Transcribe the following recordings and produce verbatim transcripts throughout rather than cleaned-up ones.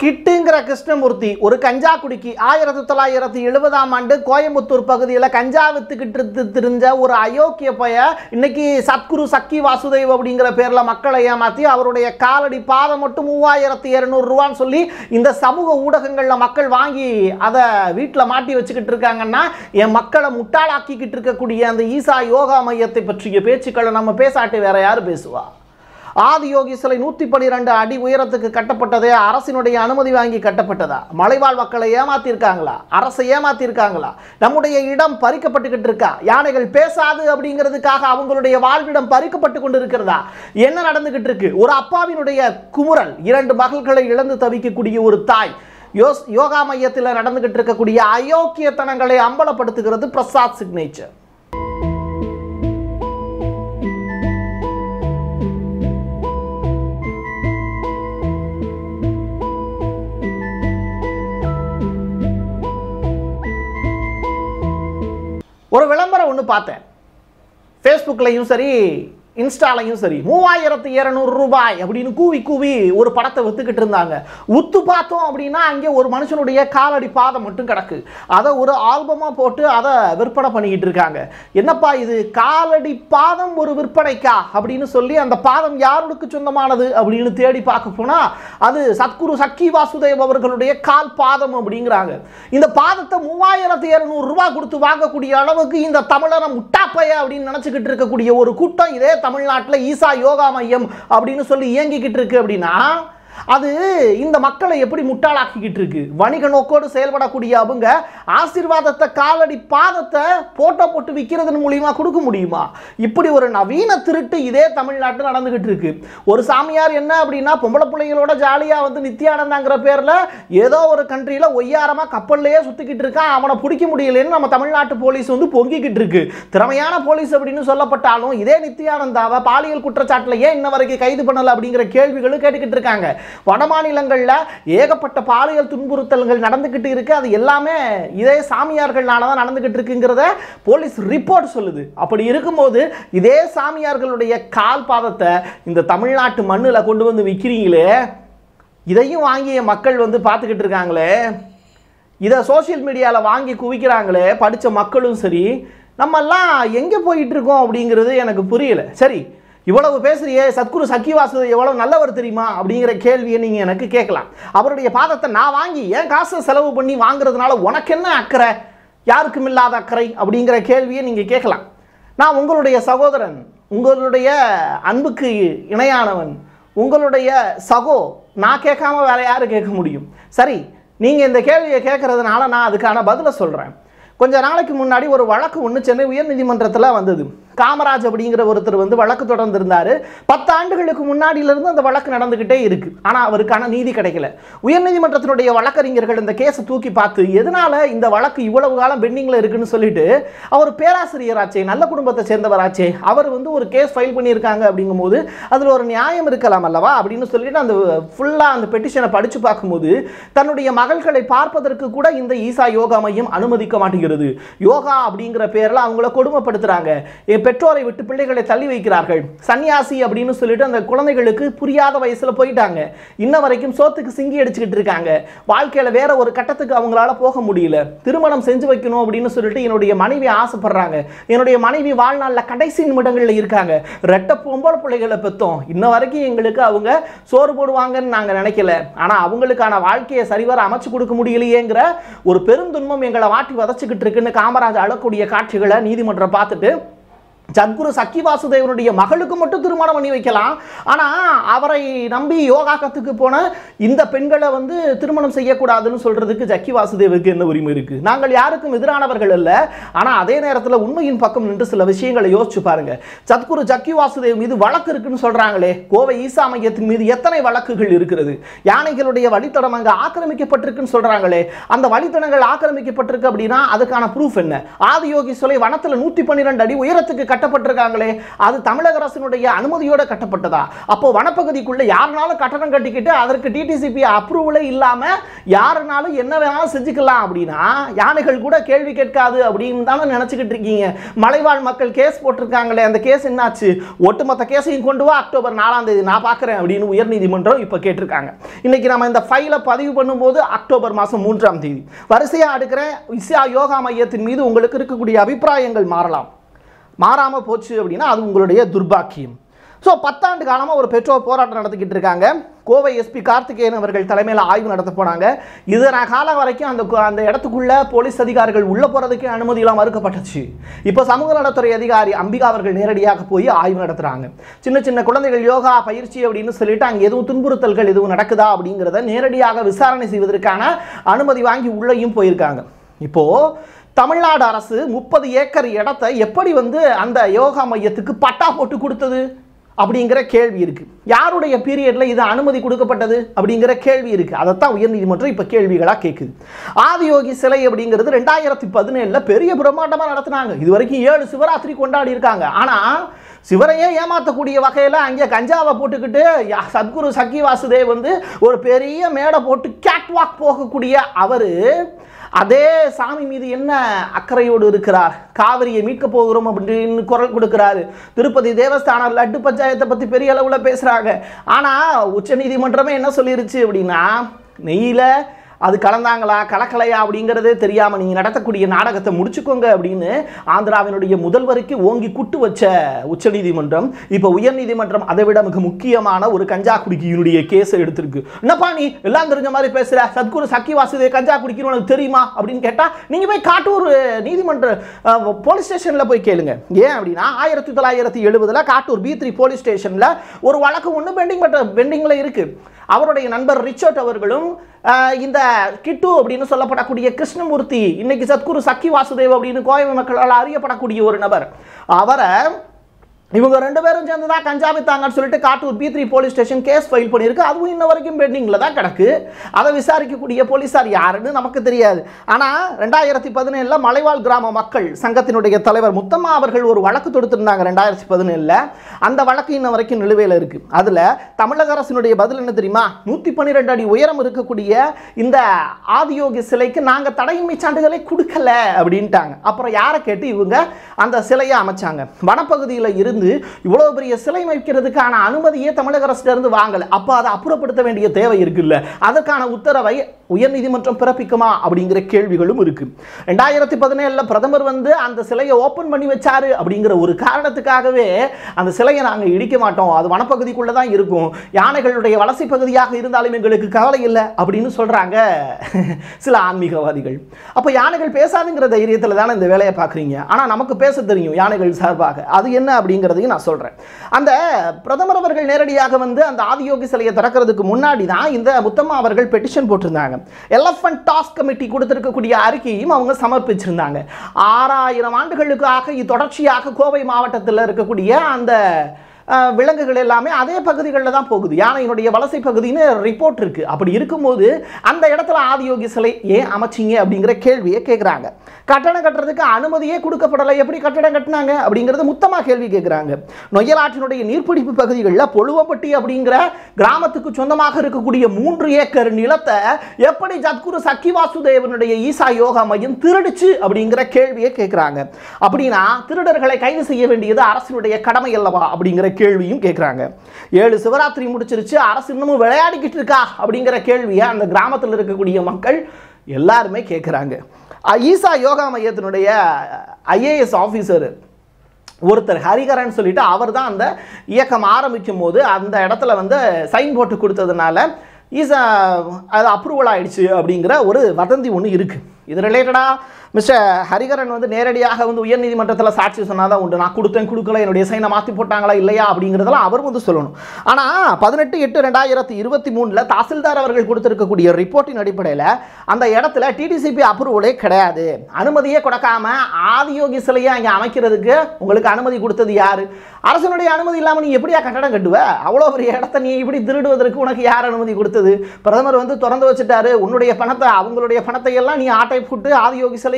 கிட்டுங்கிற கிருஷ்ணமூர்த்தி ஒரு கஞ்சா குடிக்கி ஆயிரத்தி தொள்ளாயிரத்தி எழுபதாம் ஆண்டு கோயம்புத்தூர் பகுதியில் கஞ்சா வித்துக்கிட்டு தெரிஞ்ச ஒரு அயோக்கிய பைய இன்னைக்கு சத்குரு சக்கி வாசுதேவ் அப்படிங்கிற பேரில் மக்களை ஏமாற்றி அவருடைய காலடி பாதம் மட்டும் மூவாயிரத்தி இரநூறு ரூபான்னு சொல்லி இந்த சமூக ஊடகங்களில் மக்கள் வாங்கி அதை வீட்டில் மாட்டி வச்சுக்கிட்டு இருக்காங்கன்னா என் மக்களை முட்டாளாக்கிக்கிட்டு இருக்கக்கூடிய அந்த ஈசா யோகா மையத்தை பற்றிய பேச்சுக்களை நம்ம பேசாட்டி வேற யார் பேசுவா? ஆதியோகி சிலை நூற்றி பன்னிரெண்டு அடி உயரத்துக்கு கட்டப்பட்டதே அரசினுடைய அனுமதி வாங்கி கட்டப்பட்டதா? மலைவாழ் மக்களை ஏமாத்திருக்காங்களா? அரசை ஏமாத்திருக்காங்களா? நம்முடைய இடம் பறிக்கப்பட்டுக்கிட்டு இருக்கா? யானைகள் பேசாது அப்படிங்கிறதுக்காக அவங்களுடைய வாழ்விடம் பறிக்கப்பட்டு கொண்டு இருக்கிறதா? என்ன நடந்துகிட்டு இருக்கு? ஒரு அப்பாவினுடைய குமுறல், இரண்டு மகள்களை இழந்து தவிக்கக்கூடிய ஒரு தாய், யோஸ் யோகா மையத்தில் நடந்துகிட்டு இருக்கக்கூடிய அயோக்கியத்தனங்களை அம்பலப்படுத்துகிறது பிரசாத் சிக்னேச்சர். ஒரு விளம்பரம் ஒன்று பார்த்தேன், ஃபேஸ்புக்லையும் சரி இன்ஸ்டாலையும் சரி, மூவாயிரத்தி இரநூறு ரூபாய் அப்படின்னு கூவி கூவி ஒரு படத்தை வித்துக்கிட்டு இருந்தாங்க. உத்து பார்த்தோம் அப்படின்னா அங்கே ஒரு மனுஷனுடைய காலடி பாதம் மட்டும் கிடக்கு. அதை ஒரு ஆல்பமாக போட்டு அதை விற்பனை பண்ணிக்கிட்டு இருக்காங்க. என்னப்பா இது, காலடி பாதம் ஒரு விற்பனைக்கா அப்படின்னு சொல்லி அந்த பாதம் யாருக்கு சொந்தமானது அப்படின்னு தேடி பார்க்க போனால் அது சத்குரு சக்கி வாசுதேவ் அவர்களுடைய கால் பாதம் அப்படிங்கிறாங்க. இந்த பாதத்தை மூவாயிரத்தி இரநூறு ரூபாய் கொடுத்து வாங்கக்கூடிய அளவுக்கு இந்த தமிழனை முட்டாப்பைய அப்படின்னு நினச்சிக்கிட்டு இருக்கக்கூடிய ஒரு கூட்டம் இதே தமிழ்நாட்டில் ஈசா யோகா மையம் அப்படின்னு சொல்லி இயங்கிக்கிட்டு இருக்கு. அப்படின்னா அது இந்த மக்களை எப்படி முட்டாளாக்கிக்கிட்டு இருக்கு? வணிக நோக்கோடு செயல்படக்கூடிய அவங்க ஆசீர்வாதத்தை, காலடி பாதத்தை போட்டோ போட்டு விற்கிறதன் மூலியமா கொடுக்க முடியுமா? இப்படி ஒரு நவீன திருட்டு இதே தமிழ்நாட்டில் நடந்துகிட்டு இருக்கு. ஒரு சாமியார் என்ன அப்படின்னா பொம்பளை பிள்ளைகளோட ஜாலியாக வந்து நித்யானந்தாங்கிற பேரில் ஏதோ ஒரு கண்ட்ரியில் ஒய்யாரமாக கப்பல்லையே சுற்றிக்கிட்டு இருக்கான். அவனை பிடிக்க முடியலன்னு நம்ம தமிழ்நாட்டு போலீஸ் வந்து பொங்கிக்கிட்டு இருக்கு. திறமையான போலீஸ் அப்படின்னு சொல்லப்பட்டாலும் இதே நித்யானந்தாவை பாலியல் குற்றச்சாட்டில் ஏன் இன்ன வரைக்கும் கைது பண்ணலை அப்படிங்கிற கேள்விகளும் கேட்டுக்கிட்டு இருக்காங்க. வட மாநிலங்களில் ஏகப்பட்ட பாலியல் துன்புறுத்தல்கள் நடந்துகிட்டு இருக்கு. அது எல்லாமே இதே சாமியார்களால தான் நடந்துகிட்டு இருக்குங்கிறத போலீஸ் ரிப்போர்ட் சொல்லுது. அப்படி இருக்கும்போது இதே சாமியார்களுடைய கால் பாதத்தை இந்த தமிழ்நாட்டு மண்ணில் கொண்டு வந்து விற்கிறீங்களே, இதையும் வாங்கிய மக்கள் வந்து பார்த்துக்கிட்டு இருக்காங்களே, இதை சோசியல் மீடியாவில் வாங்கி குவிக்கிறாங்களே படித்த மக்களும் சரி, நம்மெல்லாம் எங்கே போயிட்டு இருக்கோம் அப்படிங்கிறது எனக்கு புரியல. சரி, இவ்வளவு பேசுறியே, சத்குரு சக்கி வாசுதேவ் எவ்வளவு நல்லவர் தெரியுமா அப்படிங்கிற கேள்வியை நீங்கள் எனக்கு கேட்கலாம். அவருடைய பாதத்தை நான் வாங்கி ஏன் காசை செலவு பண்ணி வாங்குறதுனால உனக்கு என்ன அக்கறை, யாருக்கும் இல்லாத அக்கறை அப்படிங்கிற கேள்வியை நீங்கள் கேட்கலாம். நான் உங்களுடைய சகோதரன், உங்களுடைய அன்புக்கு இணையானவன், உங்களுடைய சகோ, நான் கேட்காம வேற யாரு கேட்க முடியும்? சரி, நீங்கள் இந்த கேள்வியை கேட்கறதுனால நான் அதுக்கான பதிலை சொல்கிறேன். கொஞ்ச நாளைக்கு முன்னாடி ஒரு வழக்கு ஒன்று சென்னை உயர்நீதிமன்றத்தில் வந்தது. காமராஜ் அப்படிங்கிற ஒருத்தர் வந்து வழக்கு தொடர்ந்திருந்தார். பத்து ஆண்டுகளுக்கு முன்னாடியிலிருந்து அந்த வழக்கு நடந்துக்கிட்டே இருக்கு. ஆனால் அவருக்கான நீதி கிடைக்கல. உயர்நீதிமன்றத்தினுடைய வழக்கறிஞர்கள் இந்த கேஸை தூக்கி பார்த்து எதனால இந்த வழக்கு இவ்வளவு காலம் பெண்டிங்கில் இருக்குன்னு சொல்லிட்டு, அவர் பேராசிரியராச்சே, நல்ல குடும்பத்தை சேர்ந்தவராச்சே, அவர் வந்து ஒரு கேஸ் ஃபைல் பண்ணியிருக்காங்க அப்படிங்கும்போது அதில் ஒரு நியாயம் இருக்கலாம் அல்லவா அப்படின்னு சொல்லிட்டு அந்த ஃபுல்லாக அந்த பெட்டிஷனை படித்து பார்க்கும்போது தன்னுடைய மகள்களை பார்ப்பதற்கு கூட இந்த ஈசா யோகா மையம் அனுமதிக்க மாட்டேங்கிறது. யோகா அப்படிங்கிற பேரில் அவங்கள கொடுமைப்படுத்துறாங்க. பெற்றோரை விட்டு பிள்ளைகளை தள்ளி வைக்கிறார்கள். சன்னியாசி அப்படின்னு சொல்லிட்டு அந்த குழந்தைகளுக்கு புரியாத வயசுல போயிட்டாங்க. இன்ன வரைக்கும் சோத்துக்கு சிங்கி அடிச்சுக்கிட்டு இருக்காங்க. வாழ்க்கையில வேற ஒரு கட்டத்துக்கு அவங்களால போக முடியல. திருமணம் செஞ்சு வைக்கணும் அப்படின்னு சொல்லிட்டு என்னுடைய மனைவி ஆசைப்படுறாங்க. என்னுடைய மனைவி வாழ்நாளில் கடைசி நிமிடங்களில் இருக்காங்க. ரெட்ட பொம்பளை பிள்ளைகளை பெற்றோம். இன்ன வரைக்கும் எங்களுக்கு அவங்க சோறு போடுவாங்கன்னு நாங்கள் நினைக்கல. ஆனால் அவங்களுக்கான வாழ்க்கையை சரிவர அமைச்சு கொடுக்க முடியலையேங்கிற ஒரு பெருந்துன்பம் எங்களை வாட்டி வதச்சிக்கிட்டு இருக்குன்னு காமராஜ் அழக்கூடிய காட்சிகளை நீதிமன்றம் பார்த்துட்டு சத்குரு சக்கி வாசுதேவனுடைய மகளுக்கு மட்டும் திருமணம் பண்ணி வைக்கலாம், ஆனால் அவரை நம்பி யோகா கத்துக்கு போன இந்த பெண்களை வந்து திருமணம் செய்யக்கூடாதுன்னு சொல்றதுக்கு சக்கி வாசுதேவுக்கு என்ன உரிமை இருக்கு? நாங்கள் யாருக்கும் எதிரானவர்கள் அல்ல. ஆனால் அதே நேரத்தில் உண்மையின் பக்கம் நின்று சில விஷயங்களை யோசிச்சு பாருங்க. சத்குரு சக்கி வாசுதேவ் மீது வழக்கு இருக்குன்னு சொல்றாங்களே, கோவை ஈசா மையத்தின் மீது எத்தனை வழக்குகள் இருக்கிறது? யானைகளுடைய வழித்தடம் அங்கே ஆக்கிரமிக்கப்பட்டிருக்குன்னு சொல்றாங்களே, அந்த வழித்தடங்கள் ஆக்கிரமிக்கப்பட்டிருக்கு அப்படின்னா அதுக்கான ப்ரூஃப் என்ன? ஆதியோகி சிலை வனத்தில் நூற்றி பன்னிரெண்டு அடி உயரத்துக்கு கட்டப்பட்டிருக்காங்களே, அது தமிழக அரசினுடைய அனுமதியோட கட்டப்பட்டதா? அப்போ வனப்பகுதிக்குள்ள யாருனாலும் கட்டணம் கட்டிக்கிட்டு அதற்கு டிடிசிபி அப்ரூவலே இல்லாம யாருனாலும் என்ன வேணாலும் செஞ்சுக்கலாம் அப்படின்னா யானைகள் கூட கேள்வி கேட்காது அப்படின்னு தானே நினைச்சுக்கிட்டு இருக்கீங்க. மலைவாழ் மக்கள் கேஸ் போட்டிருக்காங்களே, அந்த கேஸ் என்னாச்சு? ஒட்டுமொத்த கேஸையும் கொண்டு வா, அக்டோபர் நாலாம் தேதி நான் பார்க்குறேன் அப்படின்னு உயர்நீதிமன்றம் இப்போ கேட்டிருக்காங்க. இன்னைக்கு நம்ம இந்த ஃபைலை பதிவு பண்ணும்போது அக்டோபர் மாதம் மூன்றாம் தேதி வரிசையாக அடுக்கிறேன். இசா யோகா மையத்தின் மீது உங்களுக்கு இருக்கக்கூடிய அபிப்பிராயங்கள் மாறலாம். மாறாமல் போச்சு அப்படின்னா அது உங்களுடைய துர்பாக்கியம். ஸோ பத்தாண்டு காலமாக ஒரு பெற்றோர் போராட்டம் நடத்திக்கிட்டு இருக்காங்க. கோவை எஸ்பி கார்த்திகேயன் அவர்கள் தலைமையில் ஆய்வு நடத்த போனாங்க. இதன காலம் வரைக்கும் அந்த அந்த இடத்துக்குள்ள போலீஸ் அதிகாரிகள் உள்ள போகிறதுக்கே அனுமதியெல்லாம் மறுக்கப்பட்டுச்சு. இப்போ சமூக நலத்துறை அதிகாரி அம்பிகா அவர்கள் நேரடியாக போய் ஆய்வு நடத்துகிறாங்க. சின்ன சின்ன குழந்தைகள் யோகா பயிற்சி அப்படின்னு சொல்லிட்டு அங்கே எதுவும் துன்புறுத்தல்கள் எதுவும் நடக்குதா அப்படிங்கிறத நேரடியாக விசாரணை செய்வதற்கான அனுமதி வாங்கி உள்ளேயும் போயிருக்காங்க. இப்போது தமிழ்நாடு அரசு முப்பது ஏக்கர் இடத்தை எப்படி வந்து அந்த யோகா மையத்துக்கு பட்டா போட்டு கொடுத்தது அப்படிங்கிற கேள்வி இருக்கு. யாருடைய பீரியட்ல இது அனுமதி கொடுக்கப்பட்டது அப்படிங்கிற கேள்வி இருக்கு. அதைத்தான் உயர்நீதிமன்றம் இப்ப கேள்விகளா கேட்குது. ஆதியோகி சிலை அப்படிங்கிறது ரெண்டாயிரத்தி பதினேழுல பெரிய பிரம்மாண்டமா நடத்தினாங்க. இது வரைக்கும் ஏழு சிவராத்திரி கொண்டாடி இருக்காங்க. ஆனா சிவரையே ஏமாற்றக்கூடிய வகையில் அங்கே கஞ்சாவை போட்டுக்கிட்டு சத்குரு சக்கி வாசுதேவ் வந்து ஒரு பெரிய மேடை போட்டு கேட் வாக் போகக்கூடிய அவர் அதே சாமி மீது என்ன அக்கறையோடு இருக்கிறார்? காவிரியை மீட்க போகிறோம் அப்படின்னு குரல் கொடுக்கிறாரு. திருப்பதி தேவஸ்தானம் லட்டு பஞ்சாயத்தை பற்றி பெரிய அளவில் பேசுகிறாங்க. ஆனால் உச்ச நீதிமன்றமே என்ன சொல்லிருச்சு அப்படின்னா, நெய்யில் அது கலந்தாங்களா கலக்கலையா அப்படிங்கிறதே தெரியாமல் நீங்கள் நடத்தக்கூடிய நாடகத்தை முடிச்சுக்கோங்க அப்படின்னு ஆந்திராவினுடைய முதல்வருக்கு ஓங்கி குட்டு வச்ச உச்சநீதிமன்றம் இப்போ உயர்நீதிமன்றம் அதை விட மிக முக்கியமான ஒரு கஞ்சா குடிக்கினுடைய கேஸை எடுத்திருக்கு. என்னப்பா நீ எல்லாம் தெரிஞ்ச மாதிரி பேசுகிற, சத்குரு சக்கி வாசுதேவ் கஞ்சா குடிக்கணும் உனக்கு தெரியுமா அப்படின்னு கேட்டால் நீங்கள் போய் காட்டூர் நீதிமன்ற போலீஸ் ஸ்டேஷனில் போய் கேளுங்க. ஏன் அப்படின்னா ஆயிரத்தி தொள்ளாயிரத்தி எழுபதில் காட்டூர் பி த்ரீ போலீஸ் ஸ்டேஷனில் ஒரு வழக்கு ஒன்று பெண்டிங் பட்ட பெண்டிங்கில் இருக்குது. அவருடைய நண்பர் ரிச்சர்ட் அவர்களும் இந்த கிட்டு அப்படின்னு சொல்லப்படக்கூடிய கிருஷ்ணமூர்த்தி, இன்னைக்கு சத்குரு சக்கி வாசுதேவ் அப்படின்னு கோவை மக்களால் அறியப்படக்கூடிய ஒரு நபர், அவரை இவங்க ரெண்டு பேரும் சேர்ந்து தான் கஞ்சா வித்தாங்கன்னு சொல்லிட்டு Kattur B three police station case file பண்ணியிருக்கு. அதுவும் இன்ன வரைக்கும் பெண்டிங்கில் தான் கிடக்கு. அதை விசாரிக்கக்கூடிய போலீஸார் யாருன்னு நமக்கு தெரியாது. ஆனால் ரெண்டாயிரத்தி பதினேழில் மலைவாழ் கிராம மக்கள் சங்கத்தினுடைய தலைவர் முத்தம்மா அவர்கள் ஒரு வழக்கு தொடுத்திருந்தாங்க ரெண்டாயிரத்தி பதினேழில். அந்த வழக்கு இன்ன வரைக்கும் நிலுவையில் இருக்குது. அதில் தமிழக அரசினுடைய பதில் என்ன தெரியுமா? நூற்றி பன்னிரெண்டு அடி உயரம் இருக்கக்கூடிய இந்த ஆதியோகி சிலைக்கு நாங்கள் தடையின்மை சான்றிதழை கொடுக்கல அப்படின்ட்டாங்க. அப்புறம் யாரை கேட்டு இவங்க அந்த சிலையை அமைச்சாங்க? வனப்பகுதியில் இருந்து இவ்வளவு பெரிய சிலை வைக்கிறதுக்கான அனுமதியே தமிழக அரசுல இருந்து வாங்கல. அப்ப அதை அப்புறப்படுத்த வேண்டிய தேவை இருக்குல்ல, அதற்கான உத்தரவை உயர்நீதிமன்றம் பிறப்பிக்குமா அப்படிங்கிற கேள்விகளும் இருக்கு. ரெண்டாயிரத்தி பதினேழுல பிரதமர் வந்து அந்த சிலையை ஓபன் பண்ணி வச்சாரு அப்படிங்கிற ஒரு காரணத்துக்காகவே அந்த சிலையை நாங்க இடிக்க மாட்டோம், அது வனப்பகுதிக்குள்ள தான் இருக்கும், யானைகளுடைய வலசை பகுதியாக இருந்தாலும் எங்களுக்கு கவலை இல்லை அப்படின்னு சொல்றாங்க சில ஆன்மீகவாதிகள். அப்ப யானைகள் பேசாதுங்கிற தைரியத்துல தானே இந்த வேலையை பாக்குறீங்க. ஆனா நமக்கு பேச தெரியும் யானைகள் சார்பாக. அது என்ன அப்படிங்கிற நான் சொல்றேன். அந்த பிரதமர் அவர்கள் நேரடியாக வந்து அந்த ஆதியோகி சிலையை திறக்கிறதுக்கு முன்னாடி தான் இந்த முத்தம்மா அவர்கள் பெட்டிஷன் போட்டிருந்தாங்க. எலஃபன்ட் டாஸ்க் கமிட்டி கொடுத்திருக்கக்கூடிய அறிக்கையும் அவங்க சமர்ப்பிச்சிருந்தாங்க. ஆறாயிரம் ஆண்டுகளுக்காக தொடர்ச்சியாக கோவை மாவட்டத்தில் இருக்கக்கூடிய அந்த விலங்குகள் எல்லாமே அதே பகுதிகளில் தான் போகுது. யானையினுடைய வலசை பகுதின்னு ரிப்போர்ட் இருக்கு. அப்படி இருக்கும்போது அந்த இடத்துல ஆதியோகி சிலை ஏன் அமைச்சிங்க அப்படிங்கிற கேள்வியை கேட்குறாங்க. கட்டணம் கட்டுறதுக்கு அனுமதியே கொடுக்கப்படலை, எப்படி கட்டடம் கட்டினாங்க அப்படிங்கிறது முத்தமா கேள்வி கேட்குறாங்க. நொய்யலாற்றினுடைய நீர்பிடிப்பு பகுதிகளில் பொழுவப்பட்டி அப்படிங்கிற கிராமத்துக்கு சொந்தமாக இருக்கக்கூடிய மூன்று ஏக்கர் நிலத்தை எப்படி சத்குரு சக்கி வாசுதேவனுடைய ஈசா யோகா மையம் திருடுச்சு அப்படிங்கிற கேள்வியை கேட்குறாங்க. அப்படின்னா திருடர்களை கைது செய்ய வேண்டியது அரசினுடைய கடமை அல்லவா அப்படிங்கிற கேள்வியும் கேட்குறாங்க. ஏழு சிவராத்திரி முடிச்சிருச்சு, அரசு இன்னமும் விளையாடிக்கிட்டு இருக்கா அப்படிங்கிற கேள்வியை அந்த கிராமத்தில் இருக்கக்கூடிய மக்கள் எல்லாருமே கேட்குறாங்க. ஈசா யோகா மையத்தினுடைய ஐஏஎஸ் ஆஃபீஸர் ஒருத்தர் ஹரிகரன் சொல்லிட்டு அவர் தான் அந்த இயக்கம் ஆரம்பிக்கும் போது அந்த இடத்துல வந்து சைன் போட்டு கொடுத்ததுனால ஈசா அது அப்ரூவல் ஆயிடுச்சு அப்படிங்கிற ஒரு வதந்தி ஒன்று இருக்குது. இது ரிலேட்டடாக மிஸ்டர் ஹரிகரன் வந்து நேரடியாக வந்து உயர்நீதிமன்றத்தில் சாட்சி சொன்னாதான் உண்டு. நான் கொடுத்தேன் கொடுக்கல, என்னுடைய சைனை மாற்றி போட்டாங்களா இல்லையா அப்படிங்கிறதெல்லாம் அவர் வந்து சொல்லணும். ஆனால் பதினெட்டு எட்டு ரெண்டாயிரத்தி இருபத்தி மூணில் தாசில்தார் அவர்கள் கொடுத்திருக்கக்கூடிய ரிப்போர்ட்டின் அடிப்படையில் அந்த இடத்துல டிடிசிபி அப்ரூவலே கிடையாது. அனுமதியே கொடுக்காம ஆதியோகி சிலையை அங்கே அமைக்கிறதுக்கு உங்களுக்கு அனுமதி கொடுத்தது யார்? அரசனுடைய அனுமதி இல்லாமல் நீ எப்படியா கட்டடம் கட்டுவ? அவ்வளோ பெரிய இடத்த நீ இப்படி திருடுவதற்கு உனக்கு யார் அனுமதி கொடுத்தது? பிரதமர் வந்து திறந்து வச்சுட்டாரு, உன்னுடைய பணத்தை அவங்களுடைய பணத்தை எல்லாம் நீ ஆட்டை போட்டு ஆதியோகி சிலை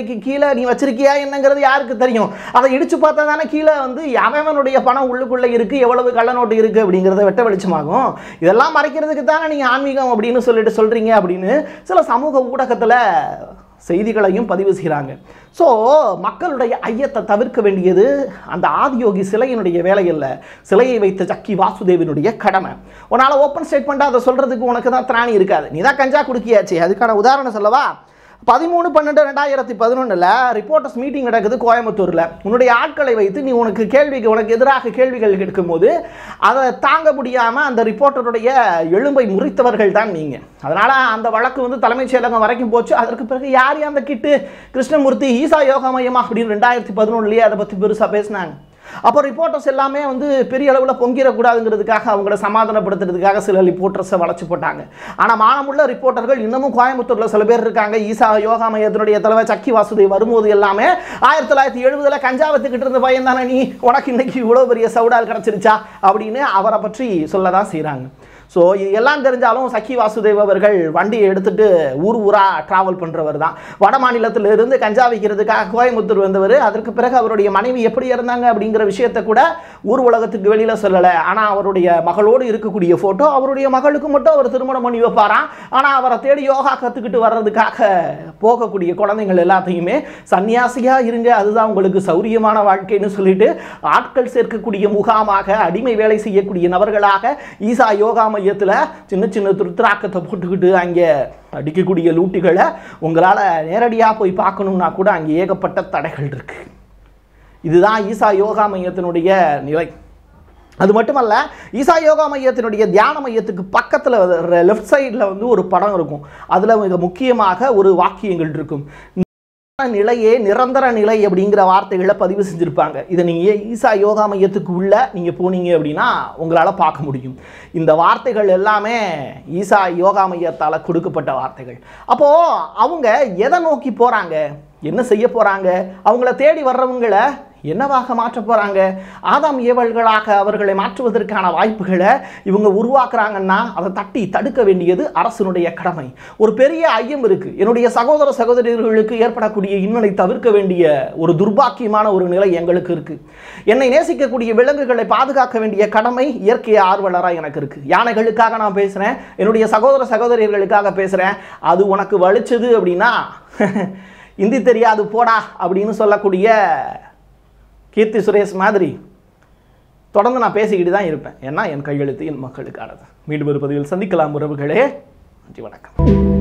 நிலைக்கு கீழே நீ வச்சிருக்கியா என்னங்கிறது யாருக்கு தெரியும்? அதை இடிச்சு பார்த்தா தானே கீழே வந்து அவனுடைய பணம் உள்ளுக்குள்ளே இருக்குது, எவ்வளவு கள்ள நோட்டு இருக்குது அப்படிங்கிறத வெட்ட வெளிச்சமாகும். இதெல்லாம் மறைக்கிறதுக்கு தானே நீங்கள் ஆன்மீகம் அப்படின்னு சொல்லிட்டு சொல்கிறீங்க அப்படின்னு சில சமூக ஊடகத்தில் செய்திகளையும் பதிவு செய்கிறாங்க. ஸோ மக்களுடைய ஐயத்தை தவிர்க்க வேண்டியது அந்த ஆதியோகி சிலையினுடைய வேலை இல்லை, சிலையை வைத்த சக்கி வாசுதேவனுடைய கடமை. உன்னால் ஓப்பன் ஸ்டேட்மெண்ட்டாக அதை சொல்கிறதுக்கு உனக்கு தான் திராணி இருக்காது. நீ தான் கஞ்சா குடுக்கியாச்சு. அதுக்கான உதாரணம் சொல்லவா? பதிமூணு பன்னெண்டு ரெண்டாயிரத்தி பதினொன்றில் ரிப்போர்ட்டர்ஸ் மீட்டிங் நடக்குது கோயம்புத்தூரில். உன்னுடைய ஆட்களை வைத்து நீ உனக்கு கேள்விக்கு உனக்கு எதிராக கேள்விகள் கேட்கும்போது அதை தாங்க முடியாமல் அந்த ரிப்போர்ட்டருடைய எலும்பை முறித்தவர்கள் தான் நீங்கள். அதனால் அந்த வழக்கு வந்து தலைமைச் செயலகம் வரைக்கும் போச்சு. அதற்கு பிறகு யார் அந்த கிட்டு கிருஷ்ணமூர்த்தி ஈசா யோகா மையமா அப்படின்னு ரெண்டாயிரத்தி பதினொன்றுலேயே அதை பற்றி பெருசாக பேசினாங்க. அப்போ ரிப்போர்ட்டர்ஸ் எல்லாமே வந்து பெரிய அளவில் பொங்கிடக்கூடாதுங்கிறதுக்காக அவங்கள சமாதானப்படுத்துறதுக்காக சில ரிப்போர்ட்டர்ஸை வளைச்சு போட்டாங்க. ஆனால் மானமுள்ள ரிப்போர்ட்டர்கள் இன்னமும் கோயம்புத்தூரில் சில பேர் இருக்காங்க. ஈசா யோகா மையத்தினுடைய தலைவர் சக்கி வாசுதேவ் வரும்போது எல்லாமே ஆயிரத்தி தொள்ளாயிரத்தி எழுபதில் கஞ்சா வத்துக்கிட்டு இருந்த பையன் தானே நீ, உனக்கு இன்னைக்கு இவ்வளோ பெரிய சவுடால் கிடச்சிருச்சா அப்படின்னு அவரை பற்றி சொல்ல தான் செய்கிறாங்க. ஸோ இது எல்லாம் தெரிஞ்சாலும் சக்கி வாசுதேவ் அவர்கள் வண்டியை எடுத்துகிட்டு ஊர் ஊராக ட்ராவல் பண்ணுறவர் தான். வட மாநிலத்திலிருந்து கஞ்சா வைக்கிறதுக்காக கோயம்புத்தூர் வந்தவர். அதற்கு பிறகு அவருடைய மனைவி எப்படி இருந்தாங்க அப்படிங்கிற விஷயத்தை கூட ஊர் உலகத்துக்கு வெளியில் சொல்லலை. ஆனால் அவருடைய மகளோடு இருக்கக்கூடிய ஃபோட்டோ அவருடைய மகளுக்கு மட்டும் அவர் திருமணம் பண்ணி வைப்பாராம். ஆனால் அவரை தேடி யோகா கற்றுக்கிட்டு வர்றதுக்காக போகக்கூடிய குழந்தைகள் எல்லாத்தையுமே சன்னியாசியாக இருங்க, அதுதான் உங்களுக்கு சௌரியமான வாழ்க்கைன்னு சொல்லிட்டு ஆட்கள் சேர்க்கக்கூடிய முகாமாக, அடிமை வேலை செய்யக்கூடிய நபர்களாக ஈசா யோகா மையத்தில் சின்ன சின்ன துருத்திராக்கத்தை போட்டுக்கிட்டு அங்கே அடிக்கக்கூடிய லூட்டிகளை உங்களால் நேரடியாக போய் பார்க்கணும்னா கூட அங்கே ஏகப்பட்ட தடைகள் இருக்கு. இதுதான் ஈசா யோகா மையத்தினுடைய நிலை. அது மட்டுமல்ல, ஈசா யோகா மையத்தினுடைய தியான மையத்துக்கு பக்கத்தில் லெஃப்ட் சைடில் வந்து ஒரு படம் இருக்கும். அதில் மிக முக்கியமாக ஒரு வாக்கியங்கள் இருக்கும். நிலையே நிரந்தர நிலை அப்படிங்கிற வார்த்தைகளை பதிவு செஞ்சுருப்பாங்க. இதை நீங்கள் ஈசா யோகா மையத்துக்கு உள்ள நீங்கள் போனீங்க அப்படின்னா உங்களால் பார்க்க முடியும். இந்த வார்த்தைகள் எல்லாமே ஈசா யோகா மையத்தால் கொடுக்கப்பட்ட வார்த்தைகள். அப்போது அவங்க எதை நோக்கி போகிறாங்க, என்ன செய்ய போகிறாங்க, அவங்கள தேடி வர்றவங்களை என்னவாக மாற்ற போகிறாங்க, ஆதாம் ஏவல்களாக அவர்களை மாற்றுவதற்கான வாய்ப்புகளை இவங்க உருவாக்குறாங்கன்னா அதை தட்டி தடுக்க வேண்டியது அரசினுடைய கடமை. ஒரு பெரிய ஐயம் இருக்குது. என்னுடைய சகோதர சகோதரிகளுக்கு ஏற்படக்கூடிய இன்னலை தவிர்க்க வேண்டிய ஒரு துர்பாக்கியமான ஒரு நிலை எங்களுக்கு இருக்குது. என்னை நேசிக்கக்கூடிய விலங்குகளை பாதுகாக்க வேண்டிய கடமை இயற்கை ஆர்வலராக எனக்கு இருக்குது. யானைகளுக்காக நான் பேசுகிறேன், என்னுடைய சகோதர சகோதரிகளுக்காக பேசுகிறேன். அது உனக்கு வலிச்சது அப்படின்னா இந்தி தெரியாது போடா அப்படின்னு சொல்லக்கூடிய கீர்த்தி சுரேஷ் மாதிரி தொடர்ந்து நான் பேசிக்கிட்டு தான் இருப்பேன். ஏன்னா என் கையெழுத்து என் மக்களுக்கானது. மீண்டும் ஒரு பதிவில் சந்திக்கலாம் உறவுகளே. நன்றி, வணக்கம்.